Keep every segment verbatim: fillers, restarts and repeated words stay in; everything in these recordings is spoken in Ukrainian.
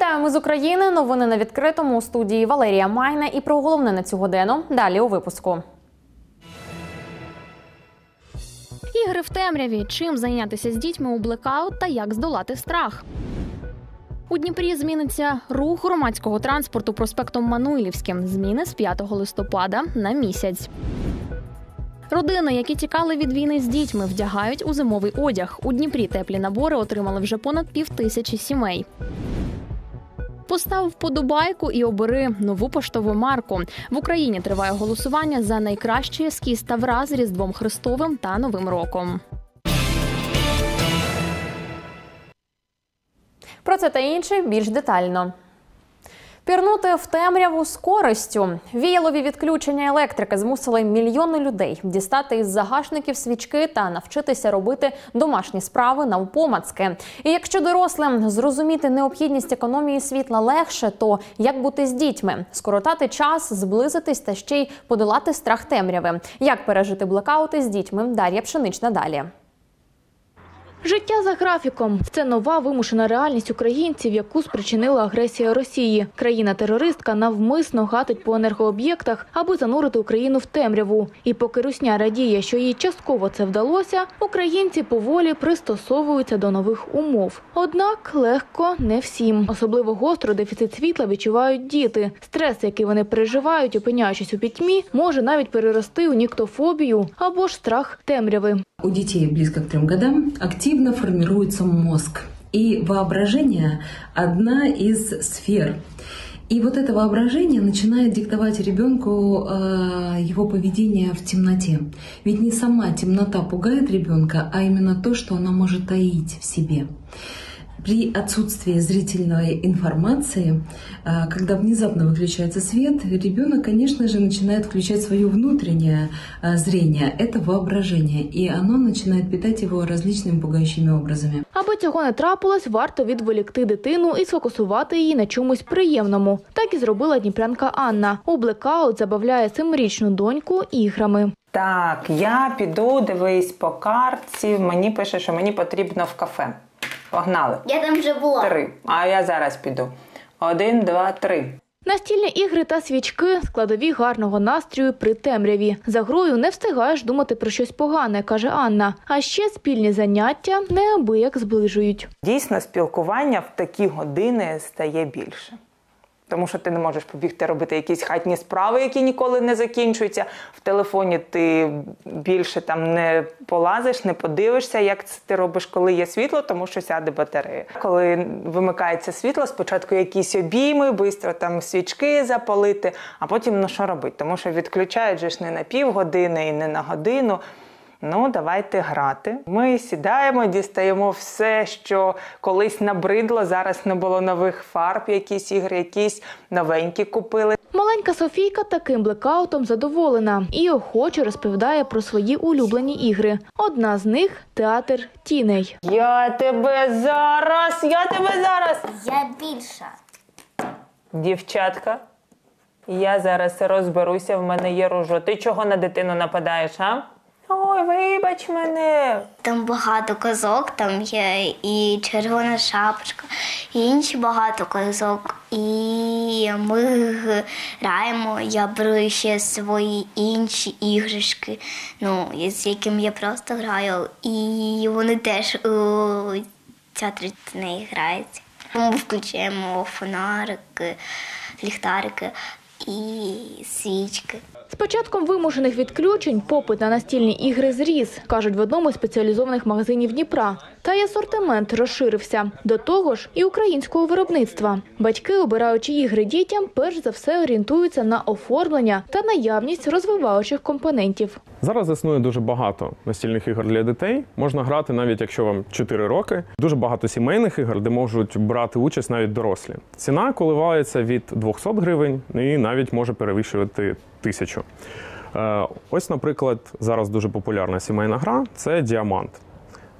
Вітаємо з України. Новини на відкритому. У студії Валерія Майна. І про головне на цю годину. Далі у випуску. Ігри в темряві. Чим зайнятися з дітьми у блекаут та як здолати страх. У Дніпрі зміниться рух громадського транспорту проспектом Мануйлівським. Зміни з п'ятого листопада на місяць. Родини, які тікали від війни з дітьми, вдягають у зимовий одяг. У Дніпрі теплі набори отримали вже понад півтисячі сімей. Постав вподобайку і обери нову поштову марку. В Україні триває голосування за найкращий ескіз Тавра з Різдвом Христовим та Новим роком. Про це та інше більш детально. Пірнути в темряву з користю. Віялові відключення електрики змусили мільйони людей дістати із загашників свічки та навчитися робити домашні справи навпомацки. І якщо дорослим зрозуміти необхідність економії світла легше, то як бути з дітьми? Скоротати час, зблизитись та ще й подолати страх темряви. Як пережити блекаути з дітьми? Дар'я Пшенична далі. Життя за графіком – це нова вимушена реальність українців, яку спричинила агресія Росії. Країна-терористка навмисно гатить по енергооб'єктах, аби занурити Україну в темряву. І поки русня радіє, що їй частково це вдалося, українці поволі пристосовуються до нових умов. Однак легко не всім. Особливо гостро дефіцит світла відчувають діти. Стрес, який вони переживають, опиняючись у пітьмі, може навіть перерости у ніктофобію або ж страх темряви. У детей близко к трем годам активно формируется мозг. И воображение – одна из сфер. И вот это воображение начинает диктовать ребенку э, его поведение в темноте. Ведь не сама темнота пугает ребенка, а именно то, что она может таить в себе. При отсутствии зрительной информации, когда внезапно выключается свет, ребенок, конечно же, начинает включать свое внутреннее зрение, это воображение, и оно начинает питать его различными пугающими образами. Аби цього не трапилось, варто відволікти дитину і сфокусувати її на чомусь приємному. Так і зробила дніпрянка Анна. У блекаут забавляє семирічну доньку іграми. Так, я піду, дивись по картці, мені пише, що мені потрібно в кафе. Погнали. Я там вже була. Три. А я зараз піду. Один, два, три. Настільні ігри та свічки – складові гарного настрою при темряві. За грою не встигаєш думати про щось погане, каже Анна. А ще спільні заняття неабияк зближують. Дійсно, спілкування в такі години стає більше. Тому що ти не можеш побігти робити якісь хатні справи, які ніколи не закінчуються. В телефоні ти більше там не полазиш, не подивишся, як це ти робиш, коли є світло, тому що сяде батарея. Коли вимикається світло, спочатку якісь обійми, швидко там свічки запалити, а потім ну що робити? Тому що відключають же ж не на півгодини і не на годину. Ну, давайте грати. Ми сідаємо, дістаємо все, що колись набридло, зараз не було нових фарб, якісь ігри, якісь новенькі купили. Маленька Софійка таким блекаутом задоволена і охоче розповідає про свої улюблені ігри. Одна з них – театр тіней. Я тебе зараз, я тебе зараз! Я більша. Дівчатка, я зараз розберуся, в мене є ружо. Ти чого на дитину нападаєш, а? Ой, вибач мене. Там багато казок, там є і червона шапочка, і інші багато казок. І ми граємо, я беру ще свої інші іграшки, ну, з якими я просто граю. І вони теж у театрі тіней грають. Ми включаємо фонарики, ліхтарики і свічки. З початком вимушених відключень попит на настільні ігри зріс, кажуть в одному з спеціалізованих магазинів Дніпра. Та й асортимент розширився. До того ж і українського виробництва. Батьки, обираючи ігри дітям, перш за все орієнтуються на оформлення та наявність розвиваючих компонентів. Зараз існує дуже багато настільних ігор для дітей. Можна грати навіть якщо вам чотири роки. Дуже багато сімейних ігор, де можуть брати участь навіть дорослі. Ціна коливається від двохсот гривень і навіть може перевищувати тисячу. Ось, наприклад, зараз дуже популярна сімейна гра – це «Діамант».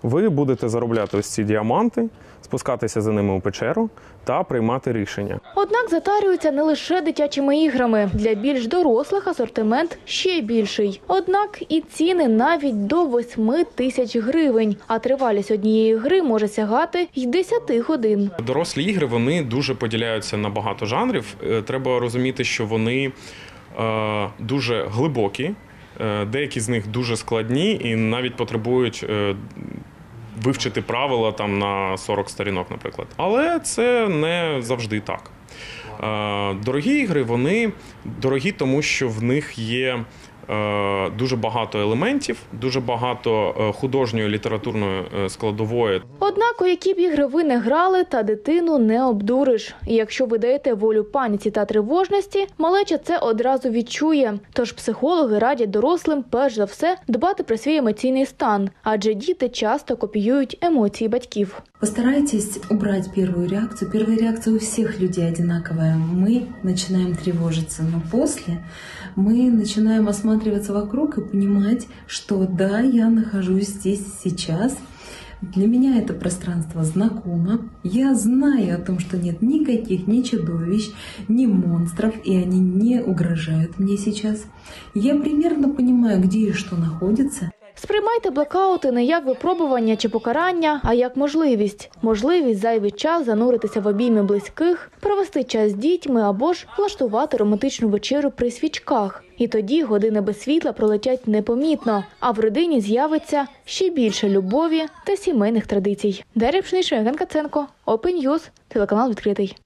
ви будете заробляти ось ці діаманти, спускатися за ними у печеру та приймати рішення. Однак затарюються не лише дитячими іграми. Для більш дорослих асортимент ще більший. Однак і ціни навіть до восьми тисяч гривень. А тривалість однієї гри може сягати й десяти годин. Дорослі ігри, вони дуже поділяються на багато жанрів. Треба розуміти, що вони е, дуже глибокі, е, деякі з них дуже складні і навіть потребують е, вивчити правила там на сорок сторінок, наприклад. Але це не завжди так. Дорогі ігри, вони дорогі, тому що в них є дуже багато елементів, дуже багато художньої, літературної складової. Однак, у які б ігри ви не грали, та дитину не обдуриш. І якщо ви даєте волю паніці та тривожності, малеча це одразу відчує. Тож психологи радять дорослим перш за все дбати про свій емоційний стан, адже діти часто копіюють емоції батьків. Постарайтесь убрать первую реакцию. Первая реакция у всех людей одинаковая. Мы начинаем тревожиться, но после мы начинаем осматриваться вокруг и понимать, что да, я нахожусь здесь сейчас. Для меня это пространство знакомо. Я знаю о том, что нет никаких ни чудовищ, ни монстров, и они не угрожают мне сейчас. Я примерно понимаю, где и что находится. Сприймайте блекаути не як випробування чи покарання, а як можливість. Можливість зайвий час зануритися в обійми близьких, провести час з дітьми або ж влаштувати романтичну вечерю при свічках. І тоді години без світла пролетять непомітно, а в родині з'явиться ще більше любові та сімейних традицій. Дар'я Пшенична, Євген Каценко, Open News, телеканал «Відкритий».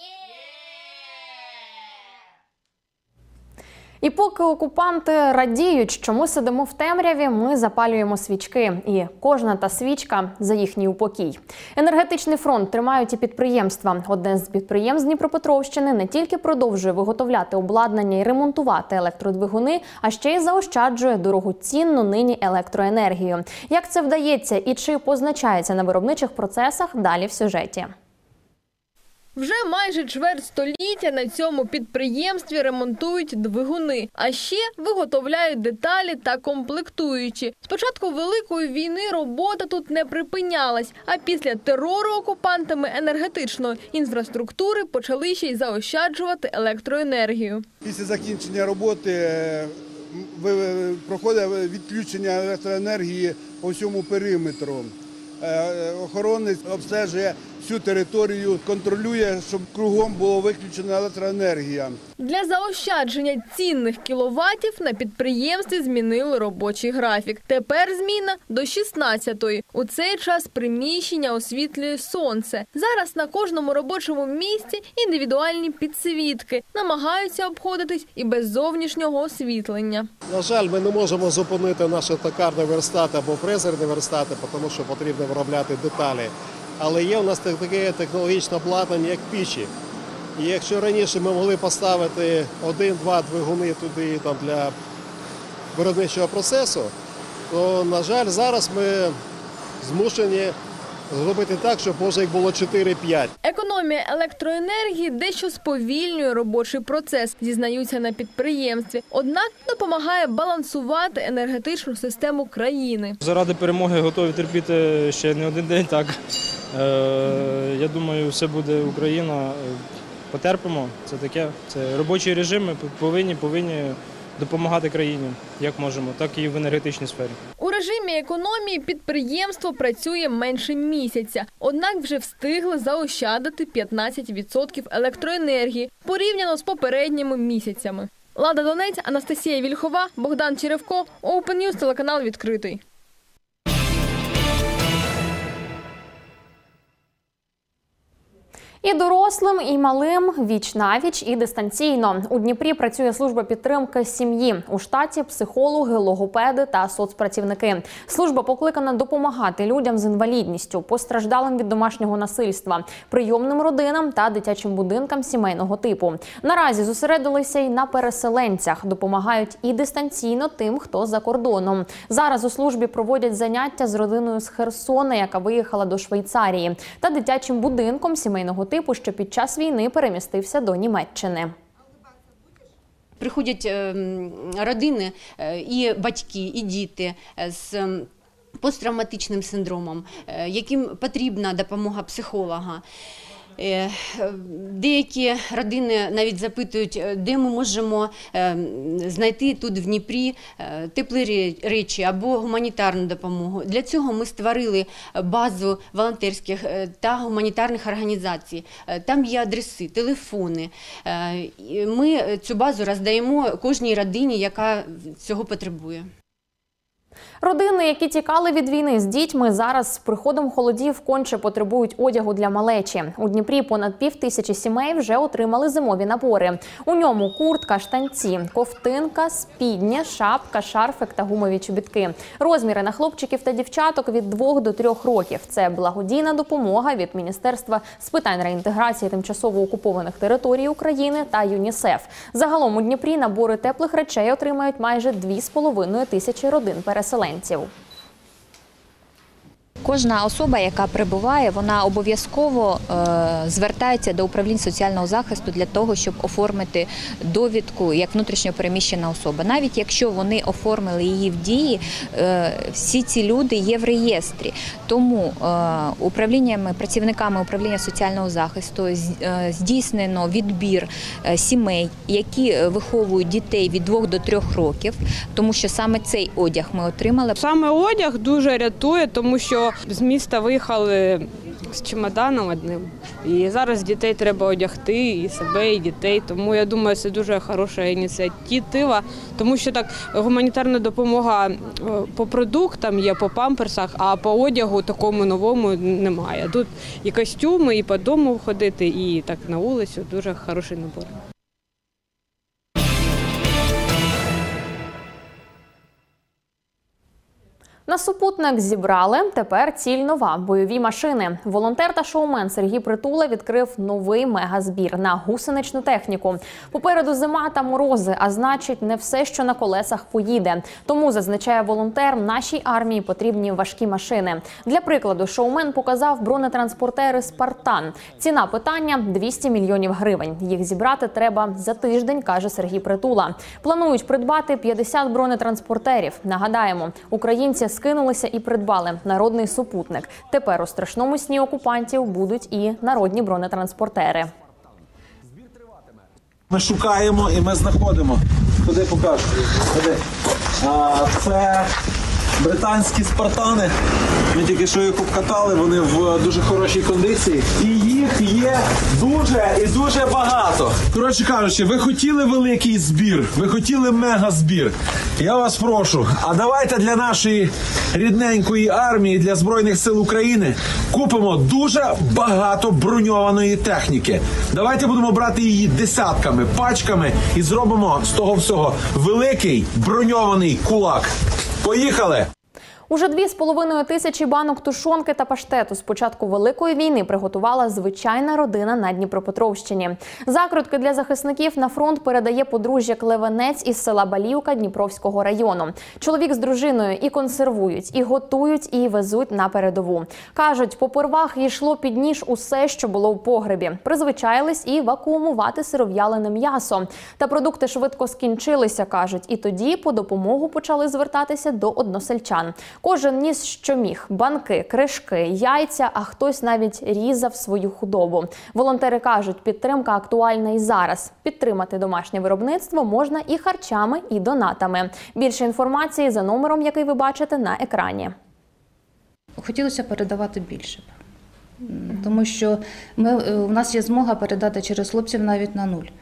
І поки окупанти радіють, що ми сидимо в темряві, ми запалюємо свічки. І кожна та свічка за їхній упокій. Енергетичний фронт тримають і підприємства. Одне з підприємств Дніпропетровщини не тільки продовжує виготовляти обладнання і ремонтувати електродвигуни, а ще й заощаджує дорогоцінну нині електроенергію. Як це вдається і чи позначається на виробничих процесах, далі в сюжеті. Вже майже чверть століття на цьому підприємстві ремонтують двигуни, а ще виготовляють деталі та комплектуючі. З початку Великої війни робота тут не припинялась, а після терору окупантами енергетичної інфраструктури почали ще й заощаджувати електроенергію. Після закінчення роботи проходить відключення електроенергії по всьому периметру. Охоронець обстежує всю територію, контролює, щоб кругом було виключена електроенергія. Для заощадження цінних кіловатів на підприємстві змінили робочий графік. Тепер зміна до шістнадцятої. У цей час приміщення освітлює сонце. Зараз на кожному робочому місці індивідуальні підсвітки. Намагаються обходитись і без зовнішнього освітлення. На жаль, ми не можемо зупинити наші токарні верстати або фрезерні верстати, тому що потрібно виробляти деталі. Але є у нас таке технологічне обладнання, як пічі. І якщо раніше ми могли поставити один-два двигуни туди там, для виробничого процесу, то, на жаль, зараз ми змушені зробити так, щоб, може, їх було чотири-п'ять. Економія електроенергії дещо сповільнює робочий процес, зізнаються на підприємстві. Однак допомагає балансувати енергетичну систему країни. Заради перемоги готові терпіти ще не один день, так. Е, я думаю, все буде Україна. Потерпимо, це таке. Це робочий режим, ми повинні, повинні допомагати країні, як можемо, так і в енергетичній сфері. У режимі економії підприємство працює менше місяця, однак вже встигли заощадити п'ятнадцять відсотків електроенергії порівняно з попередніми місяцями. Лада Донець, Анастасія Вільхова, Богдан Черевко, Open News, телеканал «Відкритий». І дорослим, і малим віч-навіч, і дистанційно. У Дніпрі працює служба підтримки сім'ї. У штаті психологи, логопеди та соцпрацівники. Служба покликана допомагати людям з інвалідністю, постраждалим від домашнього насильства, прийомним родинам та дитячим будинкам сімейного типу. Наразі зосередилися й на переселенцях. Допомагають і дистанційно тим, хто за кордоном. Зараз у службі проводять заняття з родиною з Херсона, яка виїхала до Швейцарії, та дитячим будинком сімейного типу, типу, що під час війни перемістився до Німеччини. Приходять родини, і батьки, і діти з посттравматичним синдромом, яким потрібна допомога психолога. Деякі родини навіть запитують, де ми можемо знайти тут в Дніпрі теплі речі або гуманітарну допомогу. Для цього ми створили базу волонтерських та гуманітарних організацій. Там є адреси, телефони. Ми цю базу роздаємо кожній родині, яка цього потребує. Родини, які тікали від війни з дітьми, зараз з приходом холодів конче потребують одягу для малечі. У Дніпрі понад пів тисячі сімей вже отримали зимові набори. У ньому куртка, штанці, ковтинка, спідня, шапка, шарфик та гумові чобітки. Розміри на хлопчиків та дівчаток від двох до трьох років. Це благодійна допомога від Міністерства з питань реінтеграції тимчасово окупованих територій України та ЮНІСЕФ. Загалом у Дніпрі набори теплих речей отримають майже дві з половиною тисячі родин переселенців. Кожна особа, яка прибуває, вона обов'язково е, звертається до управлінь соціального захисту для того, щоб оформити довідку як внутрішньо переміщена особа. Навіть якщо вони оформили її в дії, е, всі ці люди є в реєстрі. Тому е, управліннями, працівниками управління соціального захисту е, здійснено відбір е, сімей, які виховують дітей від двох до трьох років, тому що саме цей одяг ми отримали. Саме одяг дуже рятує, тому що з міста виїхали з чемоданом одним. І зараз дітей треба одягти, і себе, і дітей. Тому я думаю, це дуже хороша ініціатива. Тому що так гуманітарна допомога по продуктам є, по памперсах, а по одягу такому новому немає. Тут і костюми, і по дому ходити, і так на вулицю. Дуже хороший набор. На супутник зібрали, тепер ціль нова – бойові машини. Волонтер та шоумен Сергій Притула відкрив новий мегазбір на гусеничну техніку. Попереду зима та морози, а значить не все, що на колесах, поїде. Тому, зазначає волонтер, нашій армії потрібні важкі машини. Для прикладу, шоумен показав бронетранспортери «Спартан». Ціна питання – двісті мільйонів гривень. Їх зібрати треба за тиждень, каже Сергій Притула. Планують придбати п'ятдесят бронетранспортерів. Нагадаємо, українці скинулися і придбали народний супутник. Тепер у страшному сні окупантів будуть і народні бронетранспортери. Ми шукаємо і ми знаходимо. Куди покажу? Куди? А, це британські «Спартани». Ми тільки що їх обкатали, вони в дуже хорошій кондиції. І їх є дуже і дуже багато. Коротше кажучи, ви хотіли великий збір, ви хотіли мегазбір. Я вас прошу, а давайте для нашої рідненької армії, для Збройних сил України купимо дуже багато броньованої техніки. Давайте будемо брати її десятками, пачками і зробимо з того всього великий броньований кулак. Поїхали! Уже дві з половиною тисячі банок тушонки та паштету з початку Великої війни приготувала звичайна родина на Дніпропетровщині. Закрутки для захисників на фронт передає подружжя Клевенець із села Баліївка Дніпровського району. Чоловік з дружиною і консервують, і готують, і везуть на передову. Кажуть, попервах йшло під ніж усе, що було в погребі. Призвичаїлись і вакуумувати сиров'ялене м'ясо. Та продукти швидко скінчилися, кажуть, і тоді по допомогу почали звертатися до односельчан. Кожен ніс, що міг – банки, кришки, яйця, а хтось навіть різав свою худобу. Волонтери кажуть, підтримка актуальна і зараз. Підтримати домашнє виробництво можна і харчами, і донатами. Більше інформації за номером, який ви бачите на екрані. Хотілося передавати більше, тому що ми, у нас є змога передати через хлопців навіть на нуль.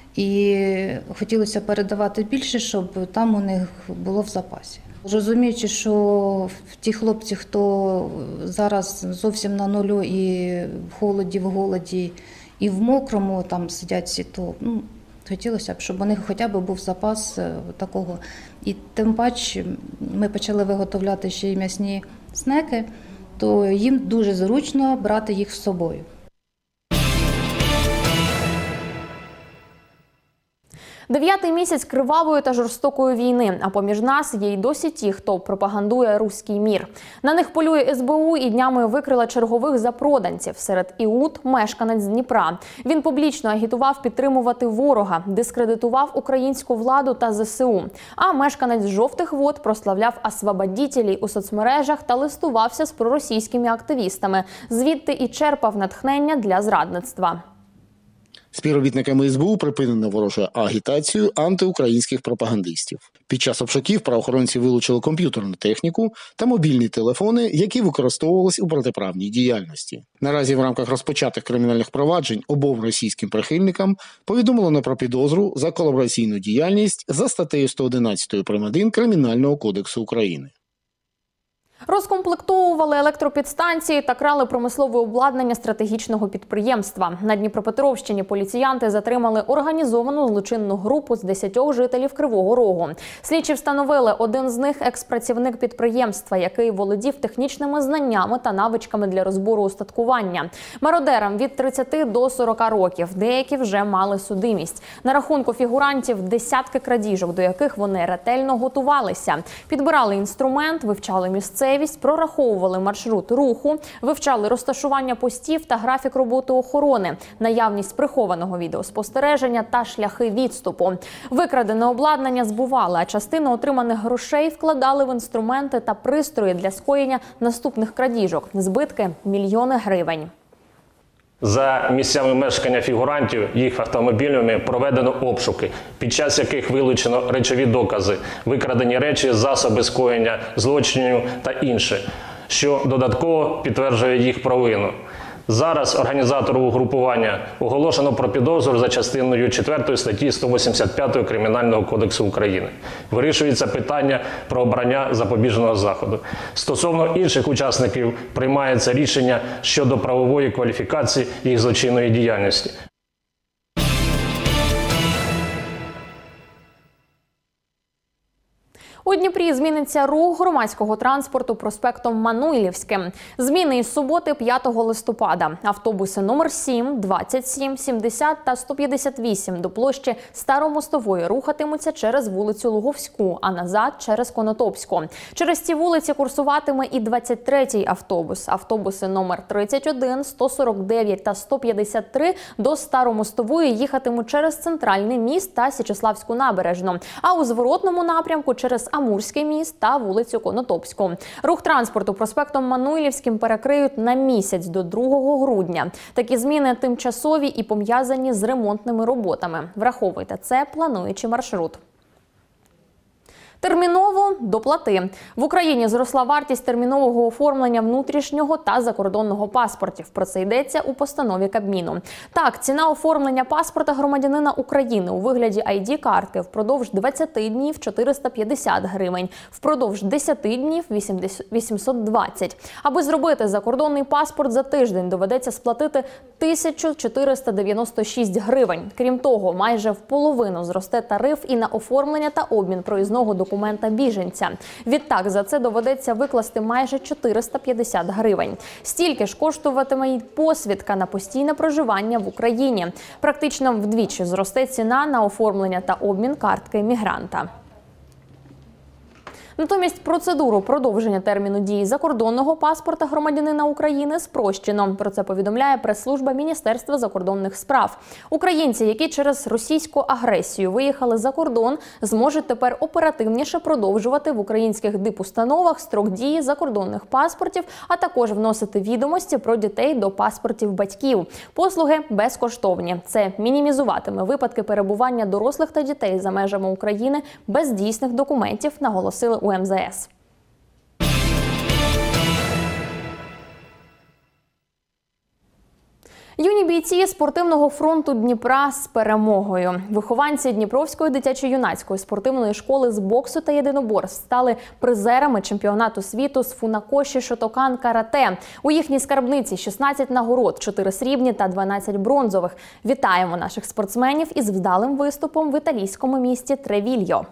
І хотілося передавати більше, щоб там у них було в запасі. Розуміючи, що ті хлопці, хто зараз зовсім на нулю і в холоді, в голоді, і в мокрому там сидять всі, то ну, хотілося б, щоб у них хоча б був запас такого. І тим паче ми почали виготовляти ще й м'ясні снеки, то їм дуже зручно брати їх з собою. Дев'ятий місяць кривавої та жорстокої війни, а поміж нас є й досі ті, хто пропагандує руський мір. На них полює ес бе у і днями викрила чергових запроданців. Серед іуд – мешканець Дніпра. Він публічно агітував підтримувати ворога, дискредитував українську владу та зе се у. А мешканець Жовтих Вод прославляв освободітелів у соцмережах та листувався з проросійськими активістами. Звідти і черпав натхнення для зрадництва. Співробітниками ес бе у припинено ворожу агітацію антиукраїнських пропагандистів. Під час обшуків правоохоронці вилучили комп'ютерну техніку та мобільні телефони, які використовувалися у протиправній діяльності. Наразі в рамках розпочатих кримінальних проваджень обом російським прихильникам повідомлено про підозру за колабораційну діяльність за статтею сто одинадцять прим. один Кримінального кодексу України. Розкомплектовували електропідстанції та крали промислове обладнання стратегічного підприємства. На Дніпропетровщині поліціянти затримали організовану злочинну групу з десятьох жителів Кривого Рогу. Слідчі встановили, один з них – екс-працівник підприємства, який володів технічними знаннями та навичками для розбору устаткування. Мародерам від тридцяти до сорока років, деякі вже мали судимість. На рахунку фігурантів десятки крадіжок, до яких вони ретельно готувалися. Підбирали інструмент, вивчали місцевість, прораховували маршрут руху, вивчали розташування постів та графік роботи охорони, наявність прихованого відеоспостереження та шляхи відступу. Викрадене обладнання збували, а частину отриманих грошей вкладали в інструменти та пристрої для скоєння наступних крадіжок. Збитки – мільйони гривень. За місцями мешкання фігурантів, їх автомобілями проведено обшуки, під час яких вилучено речові докази, викрадені речі, засоби скоєння злочинів та інше, що додатково підтверджує їх провину. Зараз організатору угрупування оголошено про підозру за частиною четвертої статті сто вісімдесят п'ять Кримінального кодексу України. Вирішується питання про обрання запобіжного заходу. Стосовно інших учасників приймається рішення щодо правової кваліфікації їх злочинної діяльності. У Дніпрі зміниться рух громадського транспорту проспектом Мануйлівським. Зміни із суботи п'ятого листопада. Автобуси номер сім, двадцять сім, сімдесят та сто п'ятдесят вісім до площі Старомостової рухатимуться через вулицю Луговську, а назад через Конотопську. Через ці вулиці курсуватиме і двадцять третій автобус. Автобуси номер тридцять один, сто сорок дев'ять та сто п'ятдесят три до Старомостової їхатимуть через Центральний міст та Січеславську набережну, а у зворотному напрямку через Амурський міст та вулицю Конотопську. Рух транспорту проспектом Мануйлівським перекриють на місяць до другого грудня. Такі зміни тимчасові і пов'язані з ремонтними роботами. Враховуйте це, плануючи маршрут. Терміново доплати. В Україні зросла вартість термінового оформлення внутрішнього та закордонного паспортів. Про це йдеться у постанові Кабміну. Так, ціна оформлення паспорта громадянина України у вигляді ай ді-картки впродовж двадцяти днів – чотириста п'ятдесят гривень, впродовж десяти днів – вісімсот двадцять. Аби зробити закордонний паспорт за тиждень, доведеться сплатити тисячу чотириста дев'яносто шість гривень. Крім того, майже в половину зросте тариф і на оформлення та обмін проїзного документа документа біженця. Відтак, за це доведеться викласти майже чотириста п'ятдесят гривень. Стільки ж коштуватиме й посвідка на постійне проживання в Україні. Практично вдвічі зросте ціна на оформлення та обмін картки мігранта. Натомість процедуру продовження терміну дії закордонного паспорта громадянина України спрощено. Про це повідомляє прес-служба Міністерства закордонних справ. Українці, які через російську агресію виїхали за кордон, зможуть тепер оперативніше продовжувати в українських дипустановах строк дії закордонних паспортів, а також вносити відомості про дітей до паспортів батьків. Послуги безкоштовні. Це мінімізуватиме випадки перебування дорослих та дітей за межами України без дійсних документів, наголосили у ем зе ес. Юні бійці спортивного фронту Дніпра з перемогою. Вихованці Дніпровської дитячо-юнацької спортивної школи з боксу та єдиноборств стали призерами чемпіонату світу з фунакоші Шотокан карате. У їхній скарбниці шістнадцять нагород, чотири срібні та дванадцять бронзових. Вітаємо наших спортсменів із вдалим виступом в італійському місті Тревільо.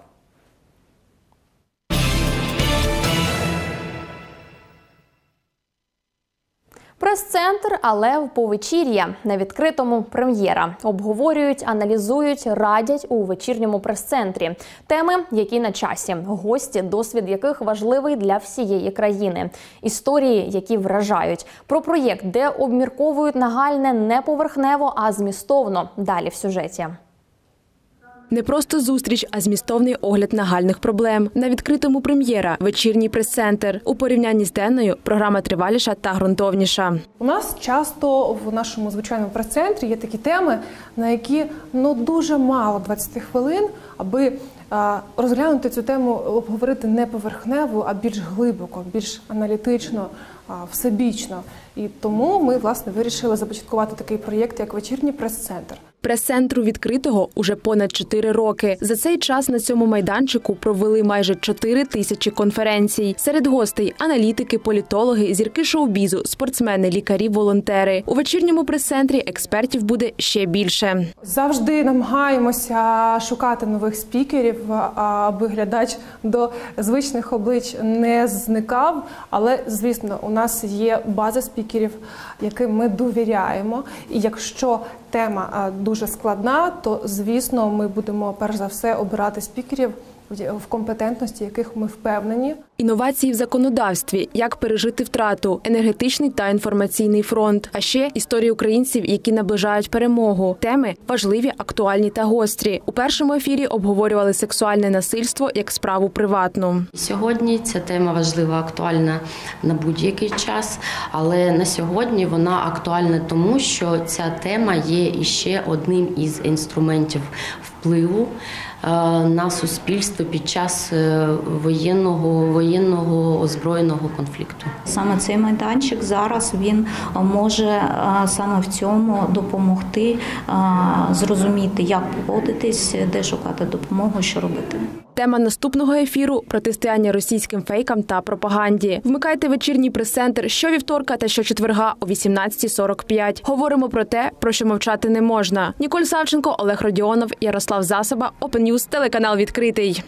Прес-центр, але в повечір'я. На відкритому прем'єра. Обговорюють, аналізують, радять у вечірньому прес-центрі. Теми, які на часі. Гості, досвід яких важливий для всієї країни. Історії, які вражають. Про проєкт, де обмірковують нагальне не поверхнево, а змістовно. Далі в сюжеті. Не просто зустріч, а змістовний огляд нагальних проблем. На відкритому прем'єра вечірній прес-центр. У порівнянні з денною програма триваліша та ґрунтовніша. У нас часто в нашому звичайному прес-центрі є такі теми, на які ну дуже мало двадцять хвилин, аби а, розглянути цю тему, обговорити не поверхнево, а більш глибоко, більш аналітично, а, всебічно. І тому ми, власне, вирішили започаткувати такий проєкт, як вечірній прес-центр. Прес-центру відкритого уже понад чотири роки. За цей час на цьому майданчику провели майже чотири тисячі конференцій. Серед гостей – аналітики, політологи, зірки шоу-бізу, спортсмени, лікарі, волонтери. У вечірньому прес-центрі експертів буде ще більше. Завжди намагаємося шукати нових спікерів, аби глядач до звичних облич не зникав. Але, звісно, у нас є база спікерів, яким ми довіряємо. І якщо тема дуже складна, то, звісно, ми будемо, перш за все, обирати спікерів, в компетентності яких ми впевнені. Інновації в законодавстві, як пережити втрату, енергетичний та інформаційний фронт, а ще історії українців, які наближають перемогу. Теми важливі, актуальні та гострі. У першому ефірі обговорювали сексуальне насильство як справу приватну. Сьогодні ця тема важлива, актуальна на будь-який час, але на сьогодні вона актуальна тому, що ця тема є іще одним із інструментів впливу на суспільство під час воєнного, воєнного озброєного конфлікту. Саме цей майданчик зараз він може саме в цьому допомогти зрозуміти, як поводитись, де шукати допомогу, що робити. Тема наступного ефіру – протистояння російським фейкам та пропаганді. Вмикайте вечірній прес-центр щовівторка та щочетверга о вісімнадцятій сорок п'ять. Говоримо про те, про що мовчати не можна. Ніколь Савченко, Олег Родіонов, Ярослав Засоба, Open News, телеканал «Відкритий».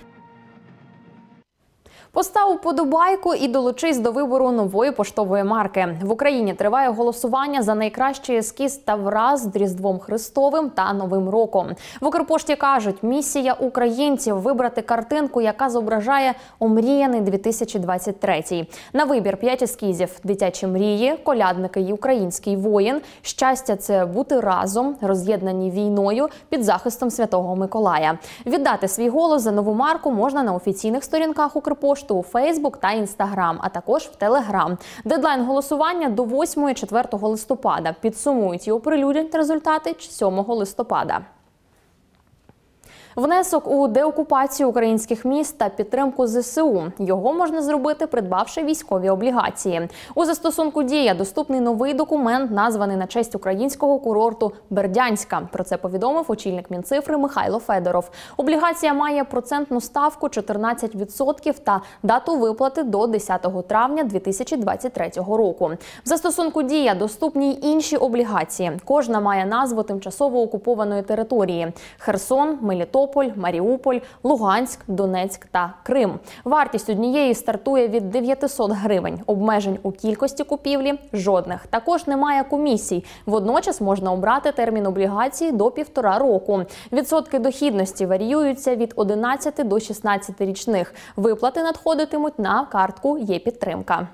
Постав вподобайку і долучись до вибору нової поштової марки. В Україні триває голосування за найкращий ескіз та враз з Різдвом Христовим та Новим роком. В Укрпошті кажуть, місія українців – вибрати картинку, яка зображає омріяний дві тисячі двадцять третій. На вибір п'ять ескізів – дитячі мрії, колядники і український воїн, щастя – це бути разом, роз'єднані війною, під захистом Святого Миколая. Віддати свій голос за нову марку можна на офіційних сторінках Укрпошти, у Фейсбук та Інстаграм, а також в Телеграм. Дедлайн голосування до восьмого-четвертого листопада. Підсумують і оприлюднять результати сьомого листопада. Внесок у деокупацію українських міст та підтримку зе се у. Його можна зробити, придбавши військові облігації. У застосунку «Дія» доступний новий документ, названий на честь українського курорту Бердянська. Про це повідомив очільник Мінцифри Михайло Федоров. Облігація має процентну ставку чотирнадцять відсотків та дату виплати до десятого травня дві тисячі двадцять третього року. В застосунку «Дія» доступні й інші облігації. Кожна має назву тимчасово окупованої території – Херсон, Мелітополь, Маріуполь, Луганськ, Донецьк та Крим. Вартість однієї стартує від дев'ятисот гривень. Обмежень у кількості купівлі – жодних. Також немає комісій. Водночас можна обрати термін облігації до півтора року. Відсотки дохідності варіюються від одинадцяти до шістнадцяти річних. Виплати надходитимуть на картку «Є-підтримка».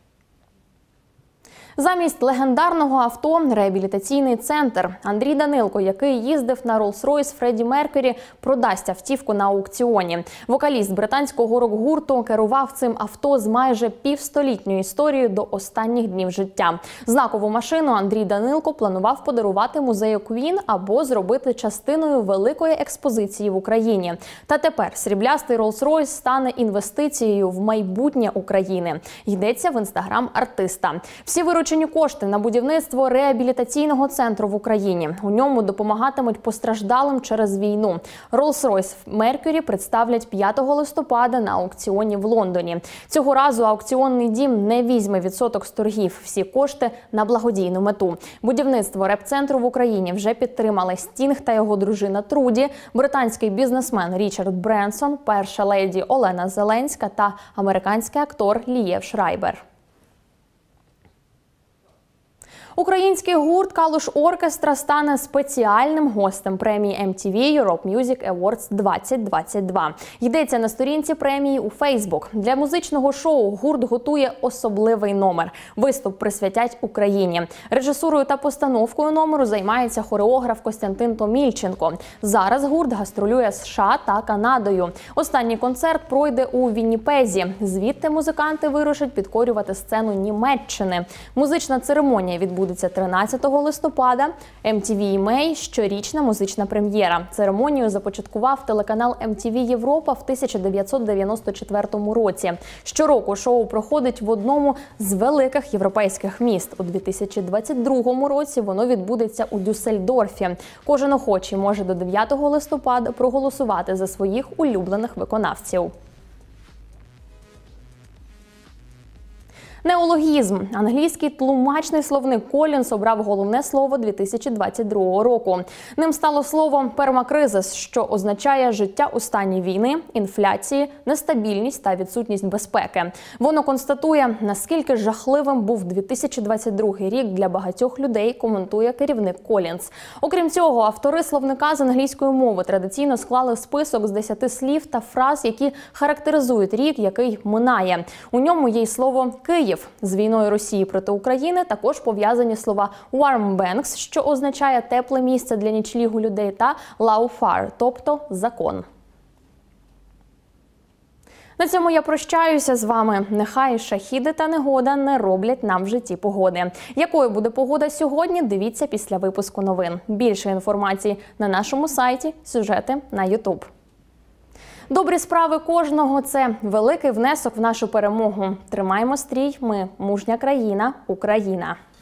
Замість легендарного авто – реабілітаційний центр. Андрій Данилко, який їздив на Rolls-Royce Фредді Меркюрі, продасть автівку на аукціоні. Вокаліст британського рок-гурту керував цим авто з майже півстолітньою історією до останніх днів життя. Знакову машину Андрій Данилко планував подарувати музею Квін або зробити частиною великої експозиції в Україні. Та тепер сріблястий Rolls-Royce стане інвестицією в майбутнє України. Йдеться в інстаграм артиста. Всі виручені кошти на будівництво реабілітаційного центру в Україні. У ньому допомагатимуть постраждалим через війну. Rolls-Royce Mercury представлять п'ятого листопада на аукціоні в Лондоні. Цього разу аукціонний дім не візьме відсоток з торгів. Всі кошти на благодійну мету. Будівництво реп-центру в Україні вже підтримали Стінг та його дружина Труді, британський бізнесмен Річард Бренсон, перша леді Олена Зеленська та американський актор Лієв Шрайбер. Український гурт «Калуш Оркестра» стане спеціальним гостем премії ем ті ві Europe Music Awards двадцять двадцять два. Йдеться на сторінці премії у Фейсбук. Для музичного шоу гурт готує особливий номер. Виступ присвятять Україні. Режисурою та постановкою номеру займається хореограф Костянтин Томільченко. Зараз гурт гастролює США та Канадою. Останній концерт пройде у Вінніпезі. Звідти музиканти вирушать підкорювати сцену Німеччини. Музична церемонія відбудеться Відбудеться тринадцятого листопада. ем ті ві May – щорічна музична прем'єра. Церемонію започаткував телеканал ем ті ві Європа в тисяча дев'ятсот дев'яносто четвертому році. Щороку шоу проходить в одному з великих європейських міст. У дві тисячі двадцять другому році воно відбудеться у Дюссельдорфі. Кожен охочий може до дев'ятого листопада проголосувати за своїх улюблених виконавців. Неологізм. Англійський тлумачний словник Колінс обрав головне слово дві тисячі двадцять другого року. Ним стало слово «пермакризис», що означає життя у стані війни, інфляції, нестабільність та відсутність безпеки. Воно констатує, наскільки жахливим був дві тисячі двадцять другий рік для багатьох людей, коментує керівник Колінс. Окрім цього, автори словника з англійської мови традиційно склали список з десяти слів та фраз, які характеризують рік, який минає. У ньому є й слово «Київ». З війною Росії проти України також пов'язані слова «warm banks», що означає тепле місце для нічлігу людей, та «lawfare», тобто закон. На цьому я прощаюся з вами. Нехай шахіди та негода не роблять нам в житті погоди. Якою буде погода сьогодні, дивіться після випуску новин. Більше інформації на нашому сайті, сюжети на ютуб. Добрі справи кожного – це великий внесок в нашу перемогу. Тримаємо стрій, ми – мужня країна, Україна.